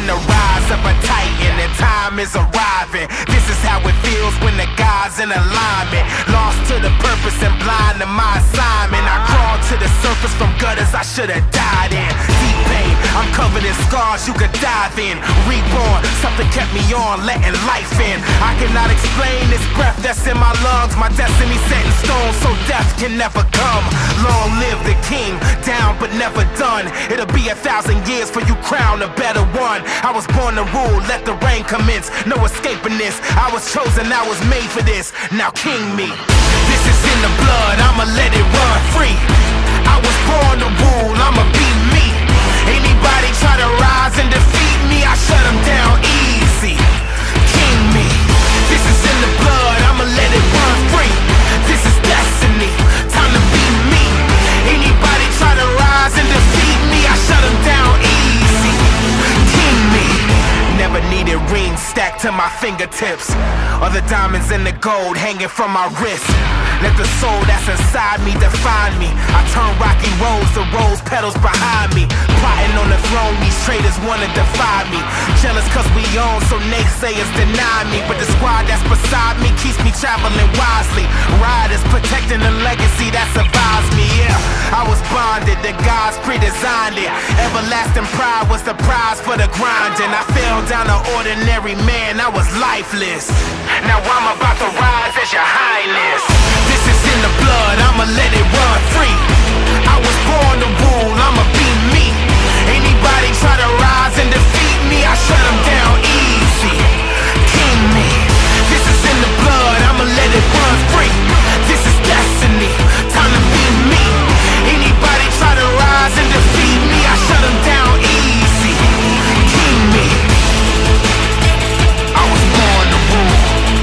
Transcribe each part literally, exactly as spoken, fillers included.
the rise of a titan, and time is arriving. This is how it feels when the God's in alignment. Lost to the purpose and blind to my assignment. I crawled to the surface from gutters I should have died in. Deep pain, I'm covered in scars you could dive in. Reborn, something kept me on, letting life in. I cannot explain this breath that's in my lungs. My destiny set in stone, so death can never come. Long live the king, down but never done. It'll be a thousand years for you crown a better one. I was born to rule, let the rain commence. No escaping this, I was chosen, I was made for this. Now king me, this is in the blood, I'ma let it run free. I was born to rule, I'ma be me. Anybody try to rise and defeat me, I shut them down easy. King me, this is in the blood, I'ma let it run free. This is destiny, time to be me. Anybody try to rise and defeat me, I shut them down easy. King me, never needed rings stacked to my fingertips, or the diamonds and the gold hanging from my wrist. Let the soul that's inside me define me. I turn rocky roads to rose petals behind me. Plotting on the throne, these traitors wanna defy me. Jealous cause we own, so naysayers deny me. But the squad that's beside me keeps me traveling wisely. Riders protecting the legacy that survives me, yeah. I was bonded, the gods pre-designed it. Everlasting pride was the prize for the grinding. I fell down an ordinary man, I was lifeless. Now I'm about to rise as your highness. This is in the blood, I'ma let it run free. I was born to rule, I'ma be me. Anybody try to rise and defeat me, I shut them down easy. King me, this is in the blood, I'ma let it run free. This is destiny, time to be me. Anybody try to rise and defeat me, I shut them down easy. King me, I was born to rule.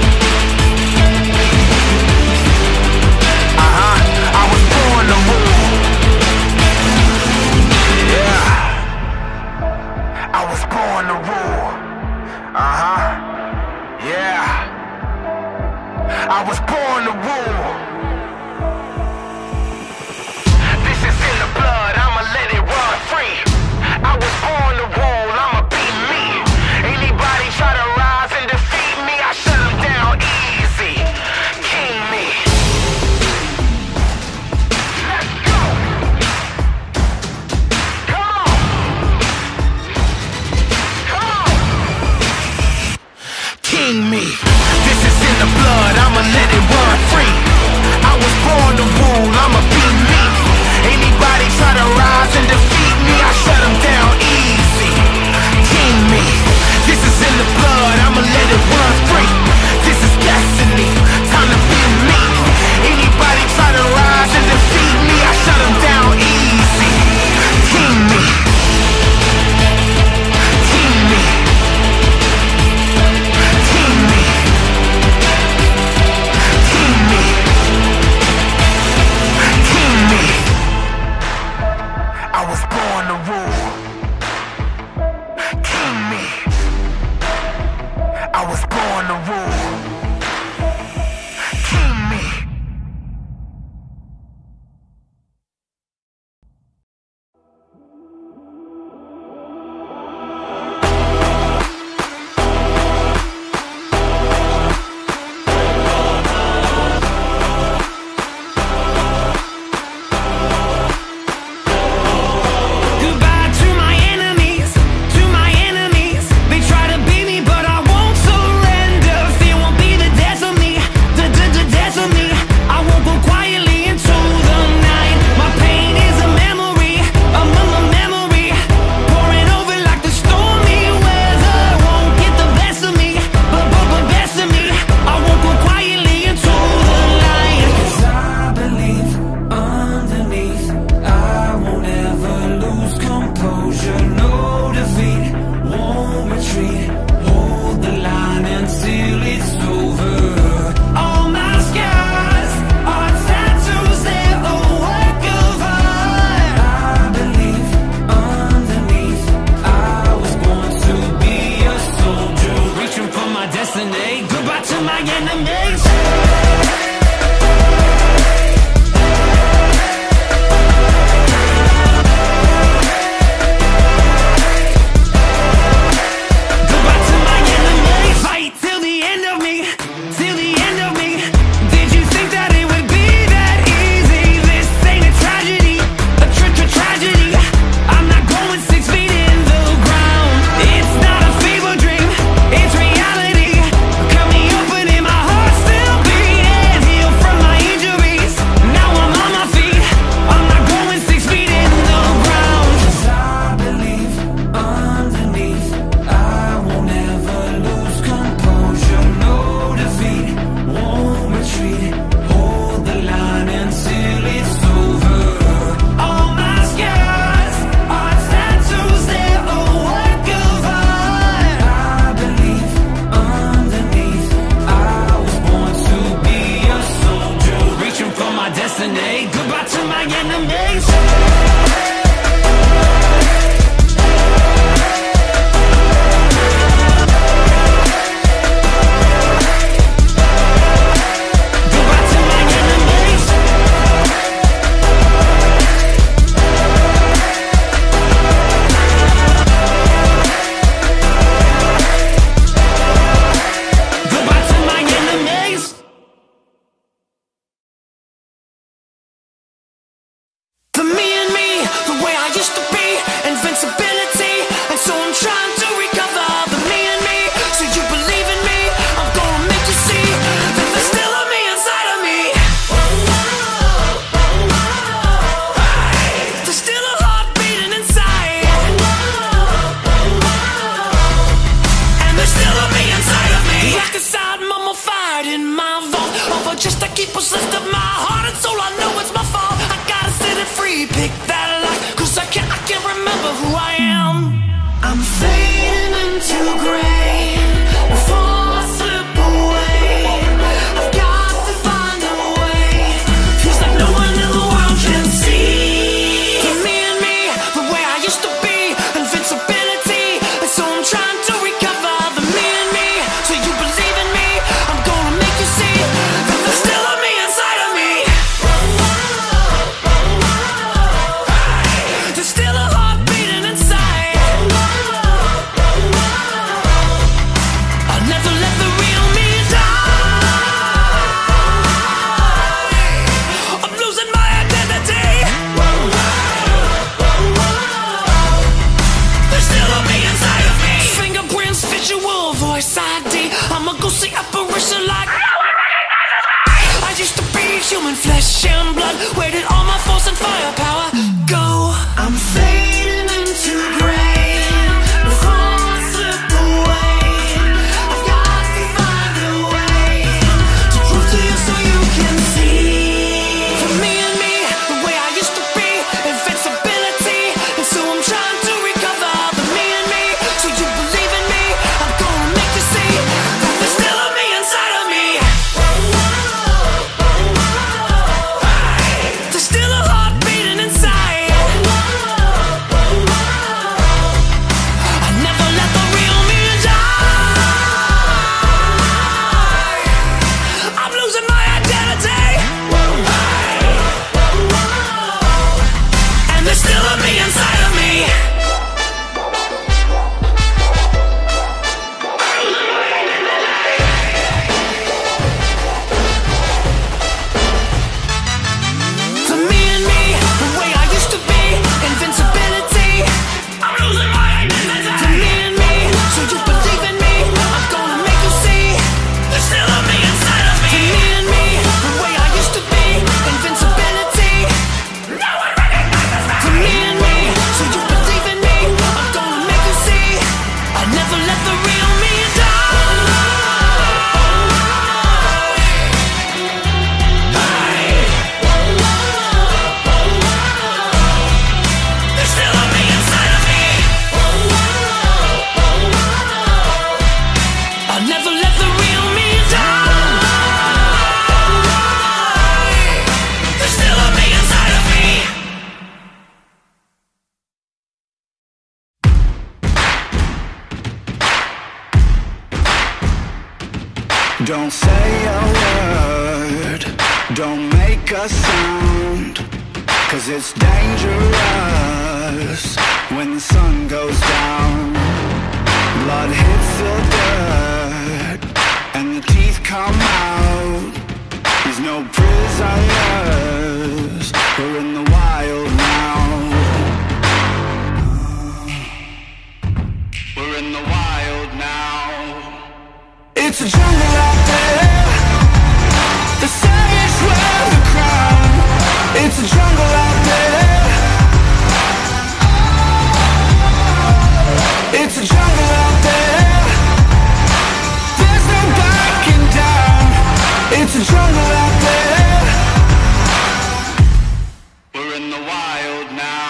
I was born to rule. This is in the blood, I'ma let it run free. I was born to rule, I'ma be me. Anybody try to rise and defeat me, I shut them down easy. King me. Let's go. Come on. Come on. King me. This is in the blood, I'ma let it run free. I was born to rule, I'ma be me. Anybody try to rise and defeat me, I shut them down easy. King me, this is in the blood, I'ma let it run free. This is destiny, time to be me. Anybody try to rise and defeat me, I shut them down easy. King me. King me. King me. I was born to rule. King me. I was born to rule. King me. lift up my heart and soul. I know it's my fault, I gotta set it free. Pick that lock, cause I can't, I can't remember who I am. I'm fading into gray before I slip away. I've got to find a way. Feels like no one in the world can see. For me and me, the way I used to be, invincibility. And so I'm trying to recover the me and me. So you believe in me, I'm gonna make you see that there's still a me inside of me. There's still a heart beating inside. I'll never let the real me die. I'm losing my identity. There's still a me inside of me. Fingerprints, visual, voice I D. I'm a ghostly apparition like I used to be human flesh and blood. Where did all my force and firepower go? I'm fading into gray before I slip away. I've got to find a way to prove to you so you can see. For me and me, the way I used to be, invincibility. And so I'm trying to recover the me and me. So you believe in me, I'm gonna make you see that there's still a me inside of me. There's still a heart beating inside. I never let the real me die. I'm losing my identity. And there's still a me inside of me. The me and me, the way I used to be, invincibility. I'm losing my identity. The me and me, so you believe in me, I'm gonna make you see there's still a me inside of me. The me and me, the way I used to be, invincibility. No one recognizes me. The me and me, so you believe in me, I'm gonna make you see I'll never let the real me die. There's still a me inside of me. I'll never let the real me die. There's still a me inside of me. Don't say a word, don't make a sound, cause it's dangerous when the sun goes down. Blood hits the dirt and the teeth come out. There's no prisoners, we're in the wild now. We're in the wild now. It's a jungle out there, the savage wear the crown. It's a jungle out there. It's a jungle out there. There's no backing down. It's a jungle out there. We're in the wild now.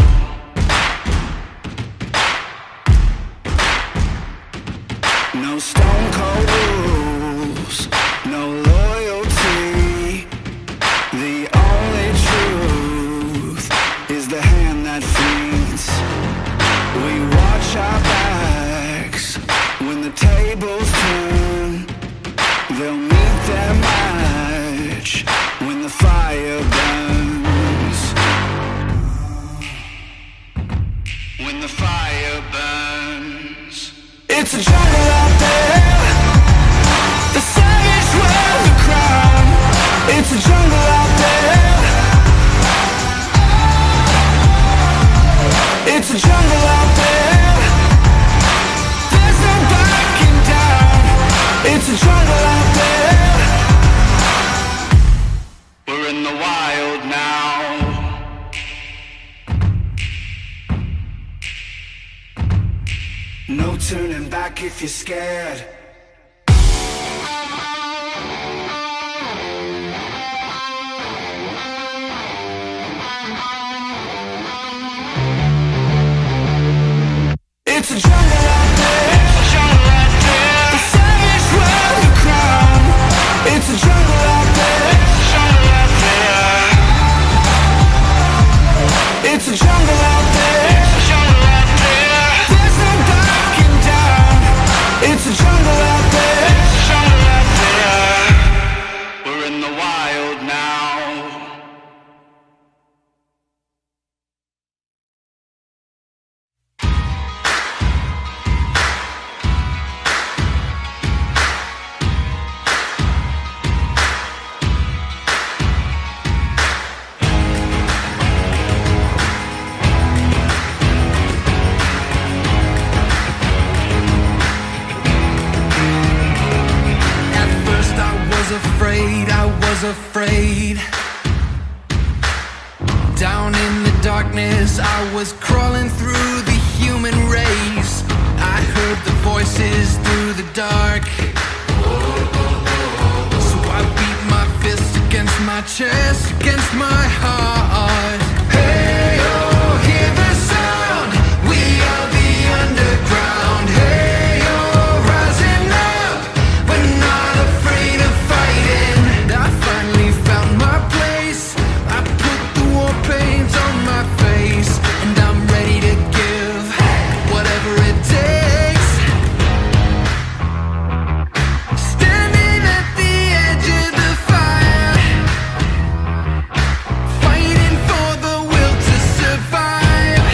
No stone cold rules, no loyalty. The only truth is the hand that feeds. We watch our backs when the tables turn. They'll meet their match when the fire burns. When the fire burns. It's a jungle out there, the savage wear the crown. It's a jungle out there. It's a jungle out there. There's no backing down. It's a jungle out there. We're in the wild now. No turning back if you're scared. was afraid. Down in the darkness, I was crawling through the human race. I heard the voices through the dark. So I beat my fist against my chest, against my heart. Hey, oh, hear the sound. We are the underground. Hey, oh, rising up. We're not afraid of fighting. I finally found my place. I put the war paint on my face, and I'm ready to give whatever it takes. Standing at the edge of the fire, fighting for the will to survive.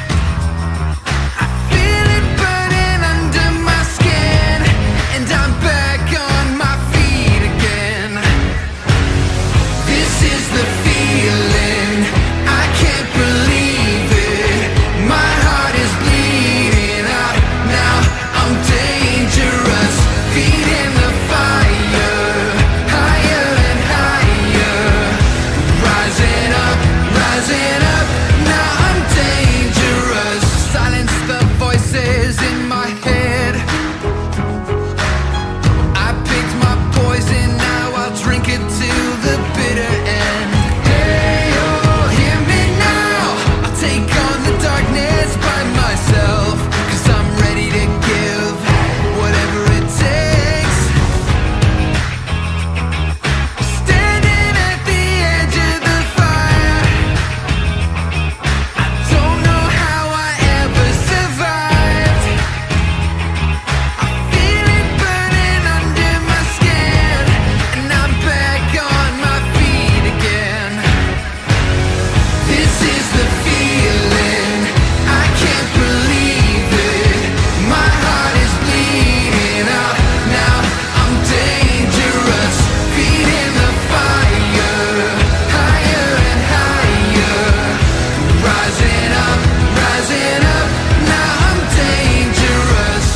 I feel it burning under my skin, and I'm back on my feet again. This is the feeling, I can't believe it. My heart is bleeding out now, I'm dangerous. Feet in the fire, higher and higher. Rising up, rising up, now I'm dangerous. Silence the voices in my head. I picked my poison, now I'll drink it to the bitter end. Hey, oh, hear me now. I'll take on the darkness by myself, 'cause I'm ready to give whatever it takes. Standing at the edge of the fire, I don't know how I ever survived. I feel it burning under my skin, and I'm back on my feet again. This is the feeling, I can't believe it. My heart is bleeding out now, I'm dangerous. Feet in the fire, higher and higher. Rising up, rising up, now I'm dangerous.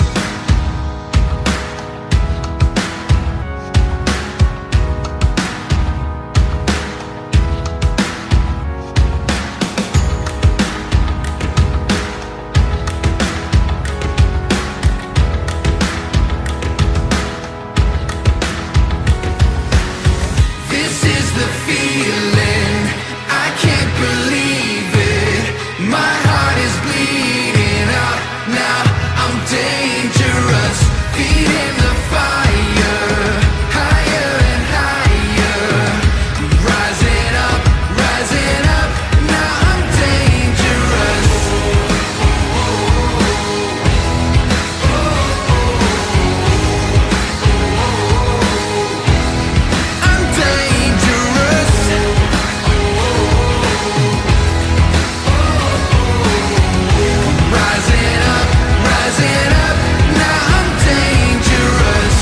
This is the feeling, I can't believe it. My heart is bleeding out now, I'm dangerous. Feet in the fire, higher and higher. Rising up, rising up, now I'm dangerous. I'm dangerous. Rising up, rising up, now I'm dangerous.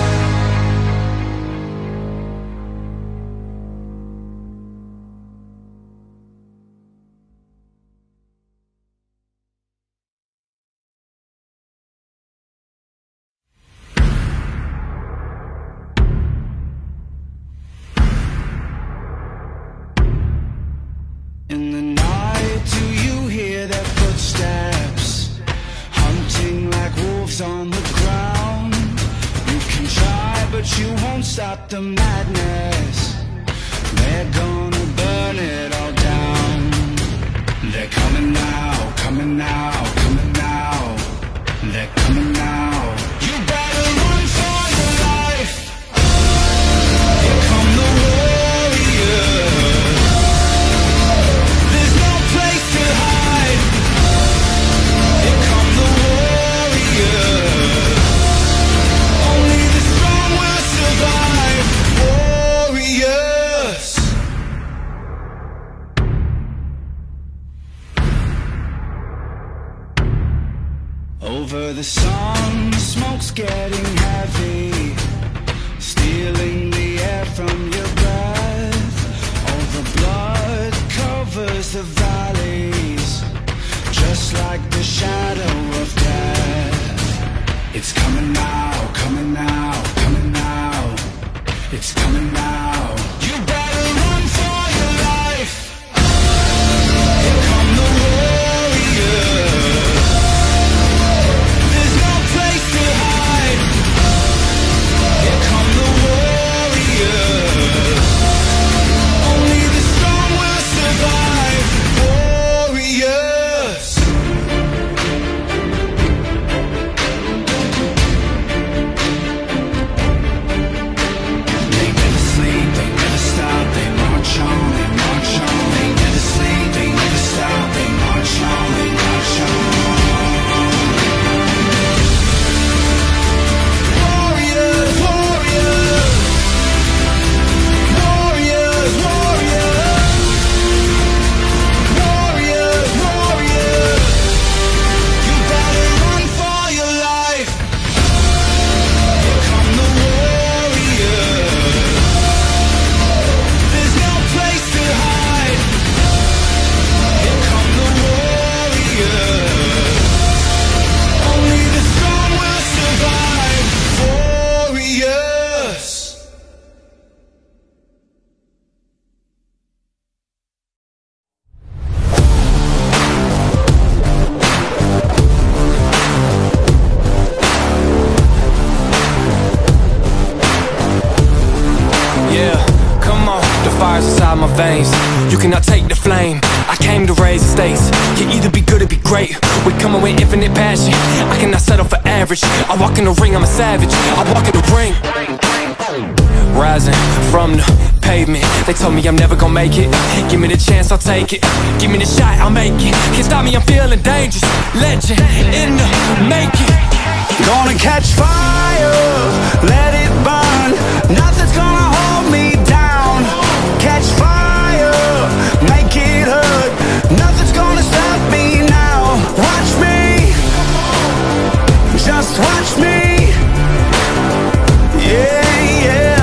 In the night, do you hear their footsteps? Hunting like wolves on the ground. You can try, but you won't stop the madness. They're gonna burn it all down. They're coming now, coming now, coming now. They're coming now. You better run for your life. Here come the warriors. There's no place to hide. Here come the warriors. Only the strong will survive. Warriors. Over the sun, smoke's getting heavy, stealing the air from your breath. All the blood covers the valleys, just like the shadow of death. It's coming now, coming now, coming now. It's coming now. my veins. You cannot take the flame, I came to raise the stakes. You either be good or be great, we coming with infinite passion. I cannot settle for average, I walk in the ring, I'm a savage. I walk in the ring, rising from the pavement. They told me I'm never gonna make it. Give me the chance, I'll take it. Give me the shot, I'll make it. Can't stop me, I'm feeling dangerous. Legend in the making. Gonna catch fire, let it burn. Nothing's gonna hold me down. Catch fire, make it hurt. Nothing's gonna stop me now. Watch me, just watch me. Yeah, yeah,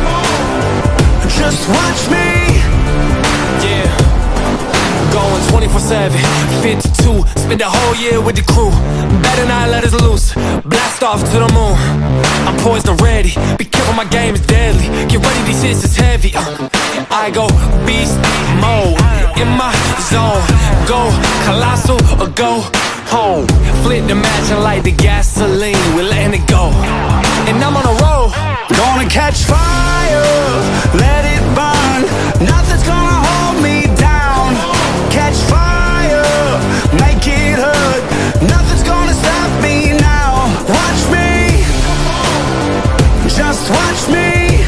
just watch me. Yeah, going twenty-four seven, fifty-two. Spend the whole year with the crew. Better not let us loose. Blast off to the moon. I'm poised and ready. Be careful, my game is deadly. Get ready, these hits is heavy. uh, I go beast mode in my zone. Go colossal or go home. Flip the match and light the gasoline. We're letting it go, and I'm on a roll. Gonna catch fire, let it burn. Nothing's gonna hold me down. Catch fire, make it hurt. Nothing's gonna stop me now. Watch me, just watch me.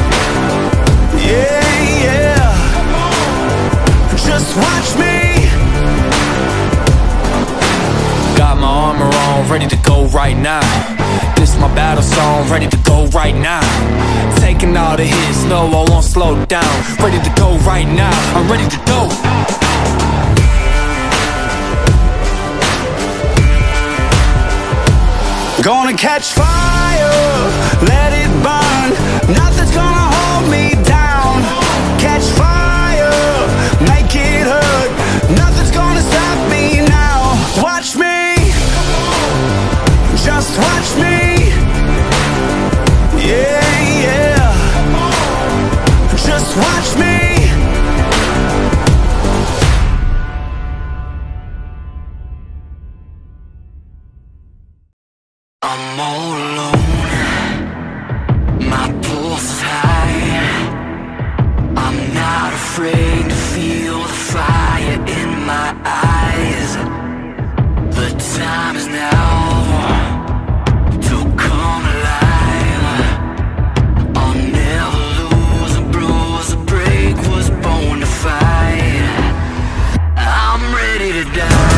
Yeah, yeah, just watch me. Got my armor on, ready to go right now. This my battle song, ready to go right now. Taking all the hits, no, I won't slow down. Ready to go right now, I'm ready to go. Gonna catch fire, let it burn. Nothing's gonna hold me down. Catch fire, make it hurt. Nothing's gonna stop me now. Watch me, just watch me. Yeah, yeah, just watch me. I'm all alone, my pulse is high. I'm not afraid to feel the fire in my eyes. The time is now to come alive. I'll never lose a bruise, a break, was born to fight. I'm ready to die.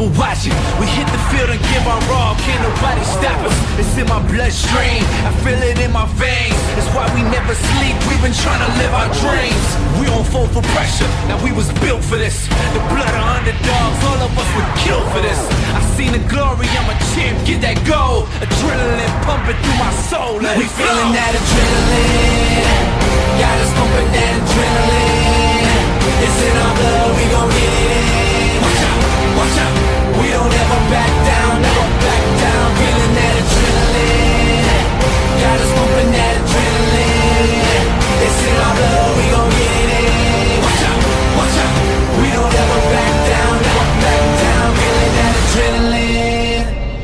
people watching. We hit the field and give our all, can't nobody stop us. It's in my bloodstream, I feel it in my veins. That's why we never sleep, we've been trying to live our dreams. We don't fall for pressure, now we was built for this. The blood of underdogs, all of us would kill for this. I seen the glory, I'm a champ, get that gold. Adrenaline pumping through my soul. Let we feeling that adrenaline, got us pumping that adrenaline. It's in our blood, we gon' get it. Watch out, watch out, we don't ever back down, never back down. Feeling that adrenaline, got us pumping that adrenaline. It's in our blood, we gon' get it. Watch out, watch out, we don't ever back down, never back down. Feeling that adrenaline.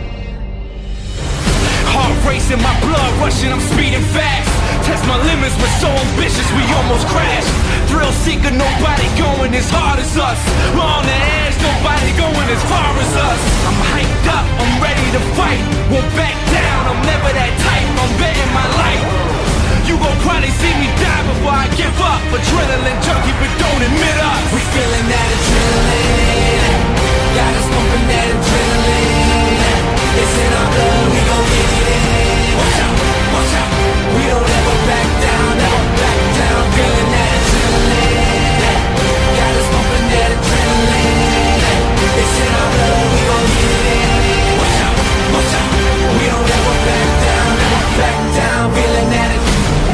Heart racing, my blood rushing, I'm speeding fast. Test my limits, we're so ambitious, we almost crashed. Thrill seeker, nobody going as hard as us. We're on the edge, nobody going as far as us. I'm hyped up, I'm ready to fight. Won't back down, I'm never that type, I'm betting my life. You gon' probably see me die before I give up. Adrenaline junkie, but don't admit us. We feeling that adrenaline, got us pumping that adrenaline. It's in our blood, we gon' get it. Watch out, watch out, we don't ever back down, never back down. Feeling that adrenaline, got us pumping that adrenaline. It's in our blood, we gon' get it. Watch out, watch out, we don't ever back down, never back down. Feeling that adrenaline.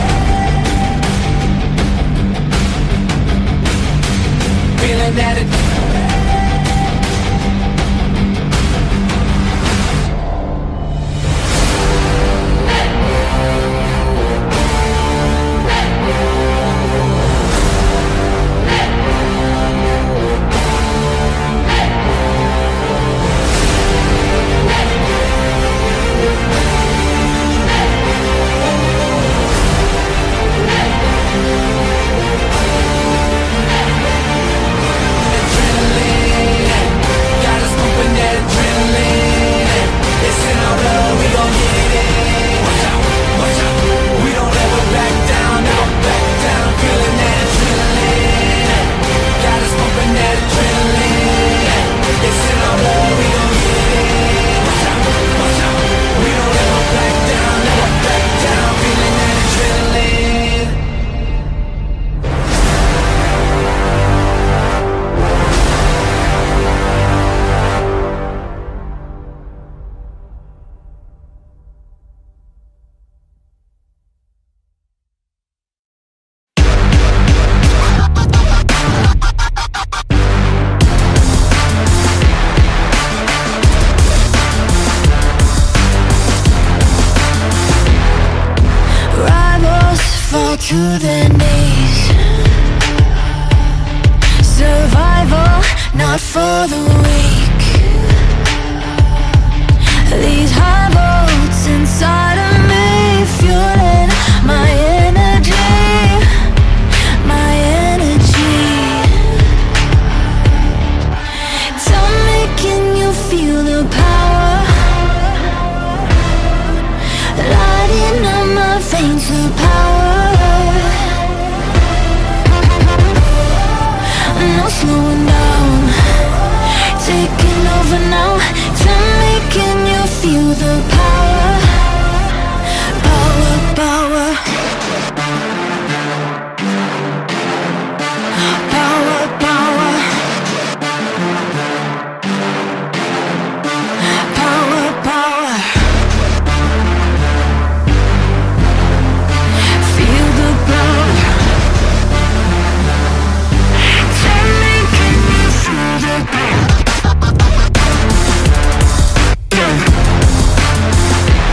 Feeling that it to their knees. Survival, not for the weak. These high volts inside of me, fueling my energy, my energy. Tell me, can you feel the power lighting up my veins? The power, no slowing down, taking over now. Tell me, can you feel the power? Power, power, power, power, power, power. Feel the power. Tell me, can you feel the power?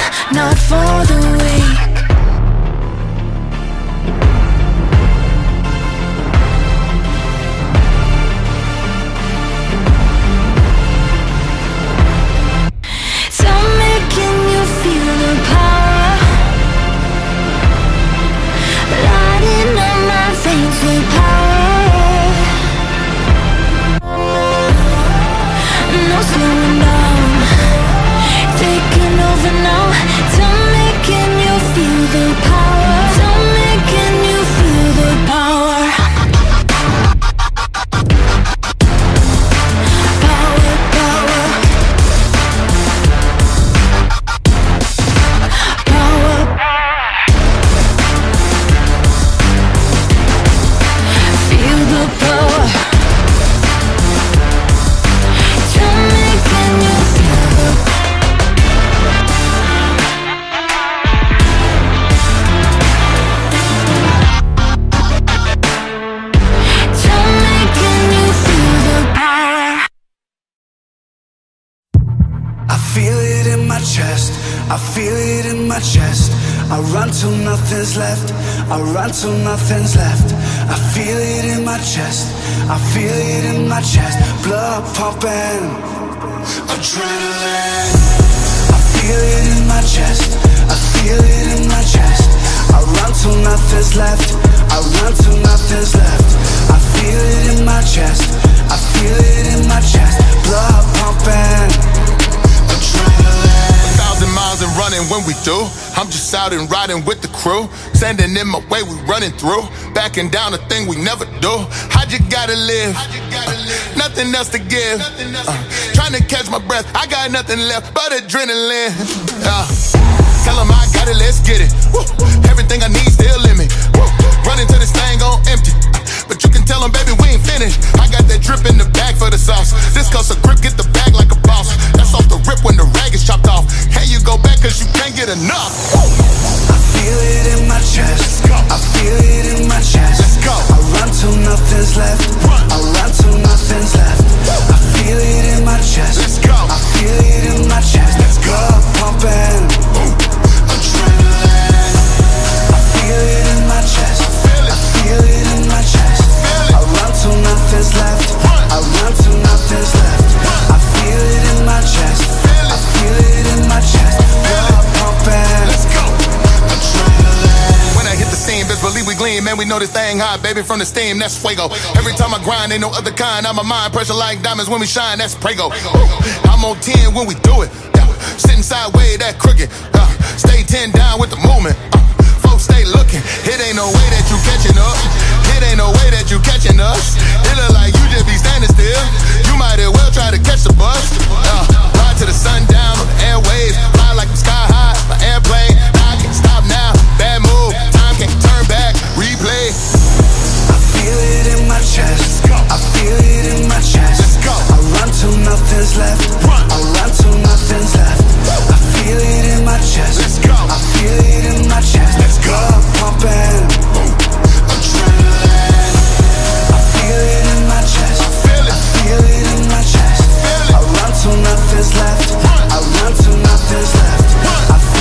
not for the weak. Tell me, can you feel the power lighting up my veins with power? No slowing down, taking over now. Tell me, can you feel the power? Tell me, can you feel the power? Power, power, power. Feel the power. Tell me, can you feel the Tell me, can you feel the power? I feel it in my chest, I feel it in my chest. I run till nothing's left, I run till nothing's left. I feel it in my chest, I feel it in my chest. Blood pumping, adrenaline. I feel it in my chest, I feel it in my chest. I run till nothing's left, I run till nothing's left. I feel it in my chest, I feel it in my chest. Blood pumping, adrenaline. Thousand miles and running when we do. I'm just out and riding with the crew. Standing in my way, we running through. Backing down a thing we never do. I just gotta live, nothing else to give. Uh, trying to catch my breath, I got nothing left but adrenaline. Uh, tell them I got it, let's get it. Woo. Everything I need still in me. Woo. Running to this thing on empty. But you can tell them, baby, we ain't finished. I got that drip in the bag for the sauce. This costs a grip, get the bag like a boss. That's off the rip when the rag is chopped off. Hey, you go back cause you can't get enough. I feel it in my chest, I feel it in my chest. Let's go. I run till nothing's left, I run till nothing's left. I feel it in my chest, Let's go. I feel it in my chest. Let's go. Blood pumping, adrenaline. I feel it in my chest, I feel it in my chest. I run till nothing's left, I run till nothing's left. I feel it in my chest, I feel it in my chest. Blood pumping, Let's go. adrenaline. When I hit the scene, best believe we gleam. Man, we know this thing hot, baby, from the steam, that's fuego. Every time I grind, ain't no other kind. I'm a mind pressure like diamonds when we shine, that's prego. I'm on ten when we do it. Yeah. Sitting sideways, that crooked. Uh, stay ten down with the movement. Uh, folks stay looking. It ain't no way that you catching up. It ain't no way that you catching us. It look like you just be standing still. You might as well try to catch the bus. Uh, ride to the sundown on the airwaves. Fly like I'm sky high, my airplane. Nah, I can't stop now. Bad move. Time can't turn back. Replay. I feel it in my chest, I feel it in my chest. Let's go. I run till nothing's left, I run till nothing's left. I feel it in my chest, Let's go. I feel it in my chest. Let's go. Blood pumping, adrenaline. I feel it in my chest, Feel it. I feel it in my chest. Feel it. I run till nothing's left, I run till nothing's left. I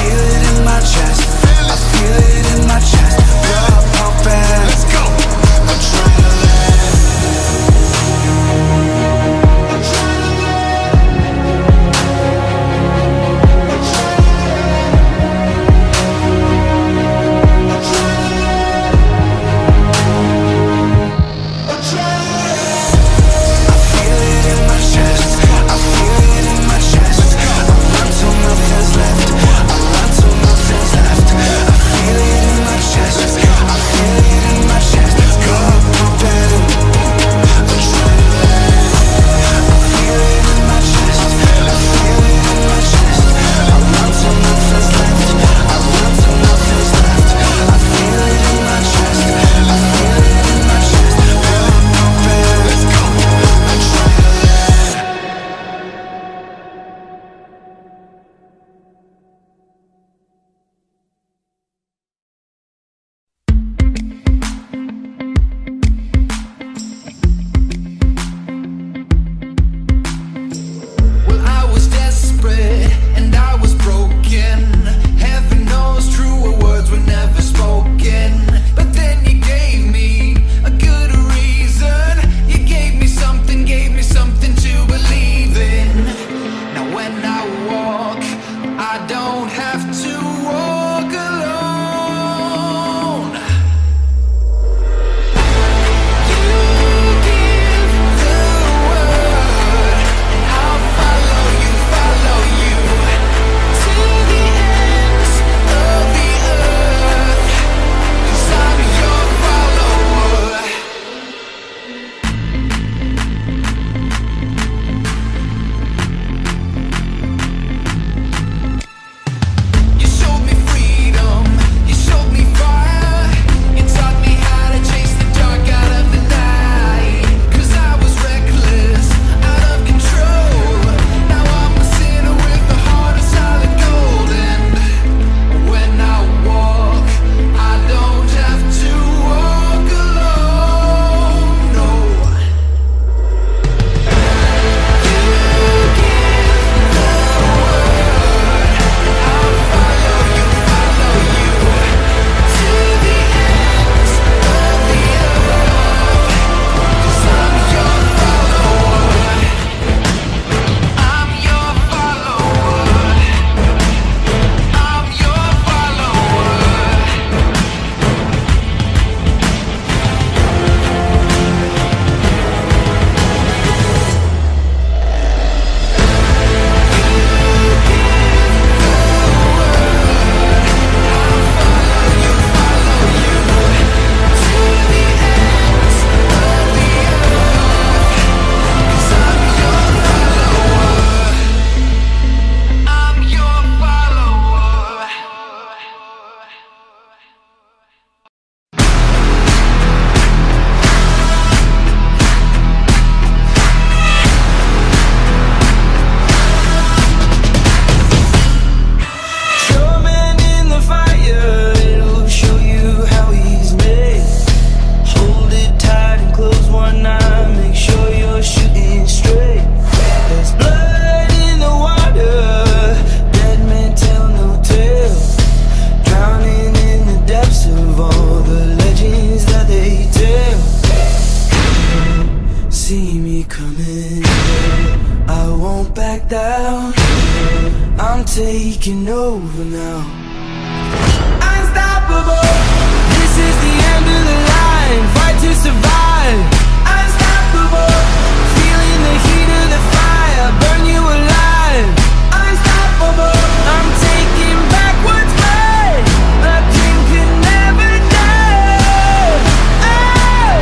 taking over now. Unstoppable. This is the end of the line. Fight to survive. Unstoppable. Feeling the heat of the fire burn you alive. Unstoppable. I'm taking back what's mine. A king can never die. Oh.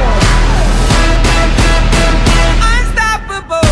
Unstoppable.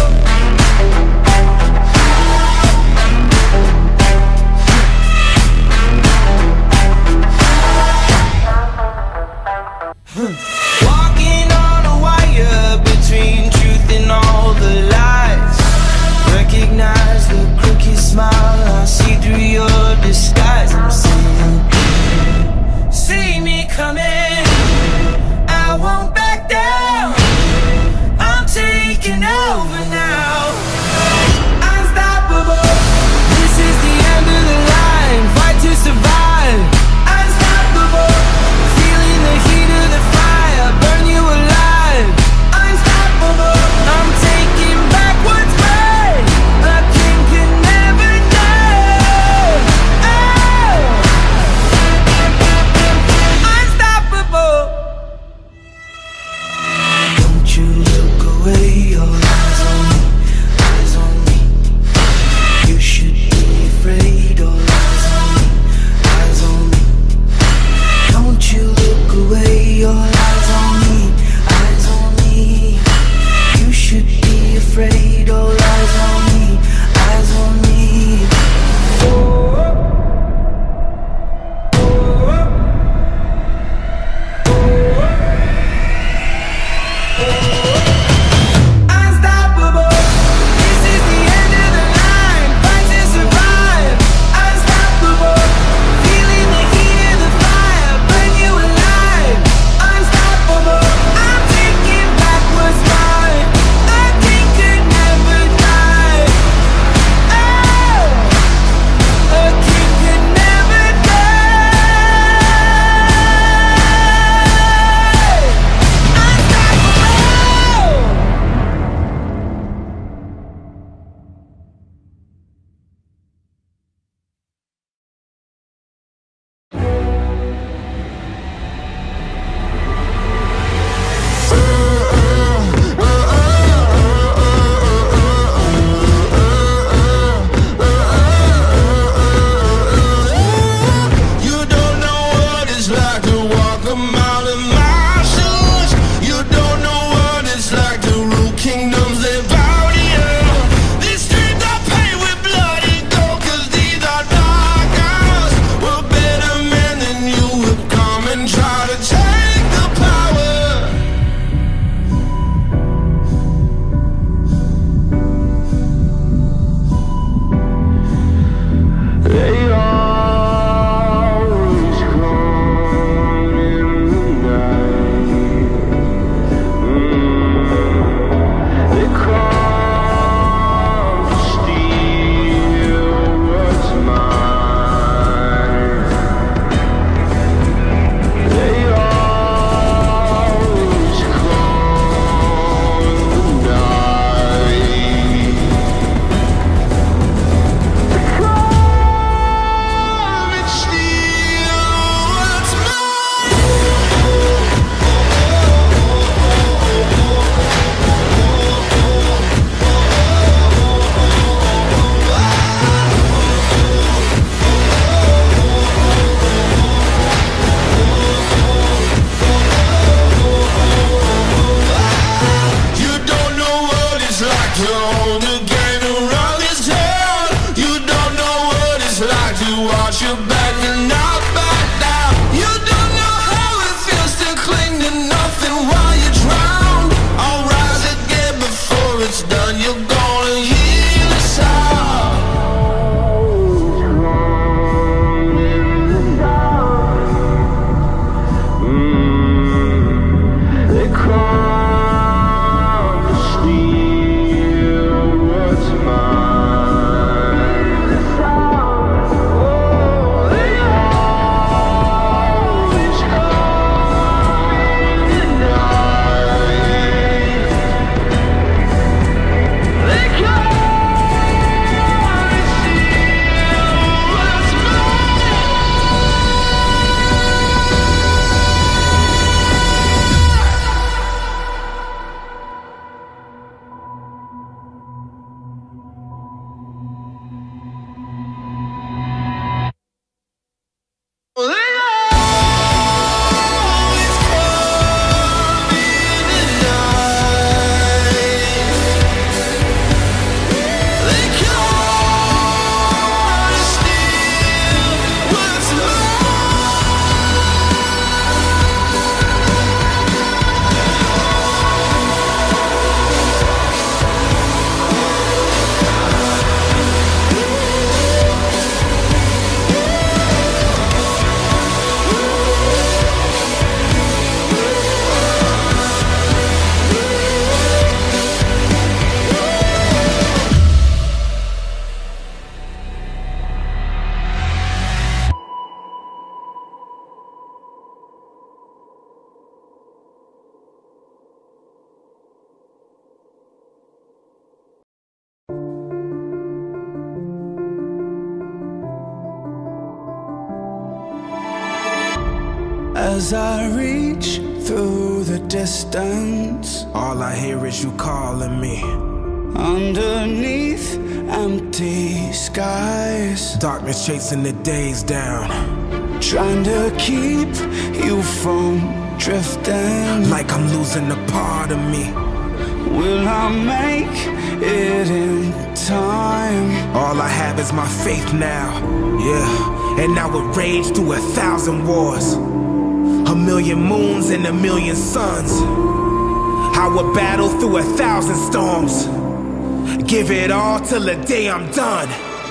as I reach through the distance. All I hear is you calling me. Underneath empty skies, Darkness chasing the days down, trying to keep you from drifting. like I'm losing a part of me. Will I make it in time? All I have is my faith now, yeah. And I would rage through a thousand wars, a million moons and a million suns. I would battle through a thousand storms, give it all till the day I'm done.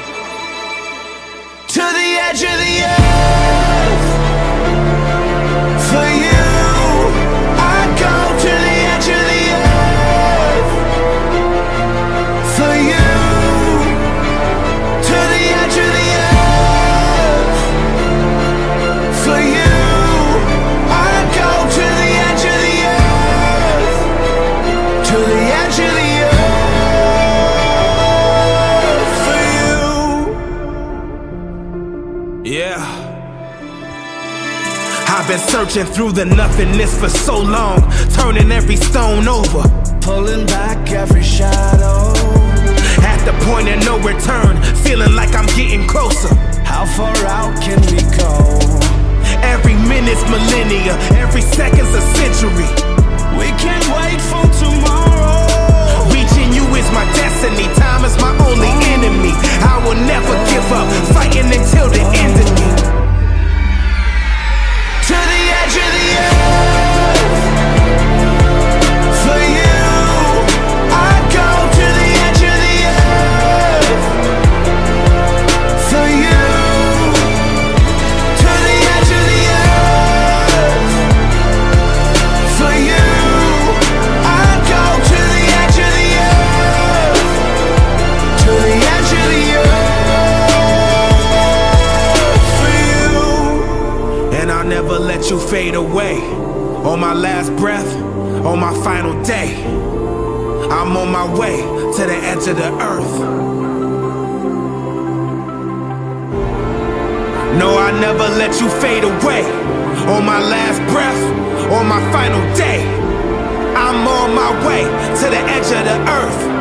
To the edge of the earth, for you I go to the edge of the earth, for you, to the edge of the earth, for you I go to the edge of the earth, to the edge of the earth, for you. Yeah, I've been searching through the nothingness for so long, turning every stone over, Pulling back every shadow. at the point of no return, feeling like I'm getting closer. How far out can we go? Every minute's millennia, every second's a century. We can't wait for tomorrow. Reaching you is my destiny, time is my only enemy. I will never give up, fighting until the end of me. To the edge of the earth, for you I go to the edge of the earth, for you, to the edge of the earth, for you I go to the edge of the earth, to the edge of the earth, for you. And I'll never let you fade away. On my last breath, on my final day, I'm on my way to the edge of the earth. No, I never let you fade away. On my last breath, on my final day, I'm on my way to the edge of the earth.